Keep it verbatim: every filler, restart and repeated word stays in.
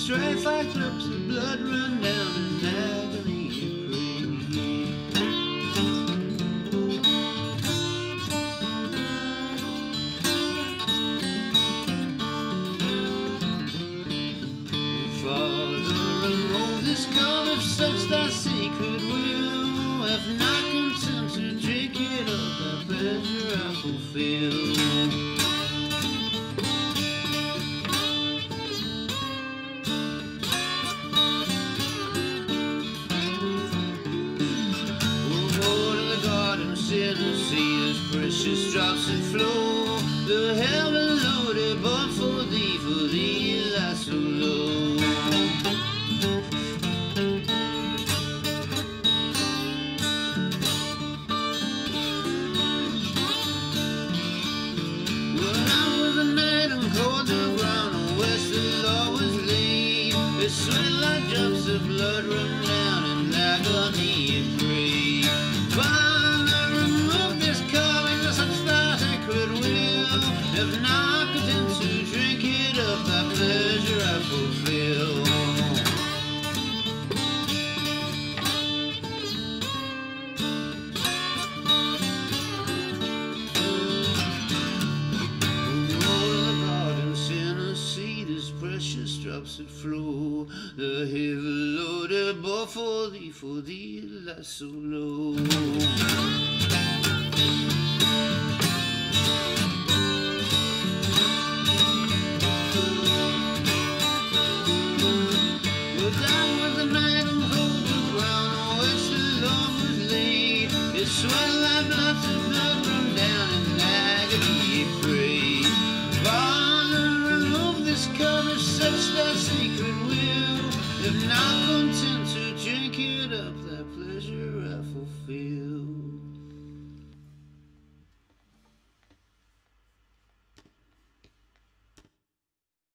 strife like drops of blood run down in agony and pray. Father, remove this cup of such thy sacred will. If not content to drink it of thy pleasure I fulfill. And see as precious drops that flow, the heaven loaded, but for thee, for thee lie so low. When I was a night and cold the ground on west the law was laid, it sweat like drops of blood run down in agony and pray. If not content to drink it of thy pleasure I fulfill. Oh, the garden sinner seed is precious drops that flow, the heavy loaded bore for thee, for thee lie so low. Sweat like drops of blood run down in agony pray. Father, remove this cup of such thy sacred will. If not content to drink it up, thy pleasure I fulfill.